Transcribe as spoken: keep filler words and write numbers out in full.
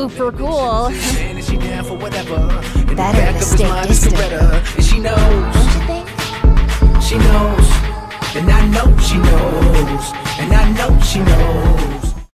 super cool. Better to stay distant. And she knows, Don't you think? she knows, and I know she knows, and I know she knows.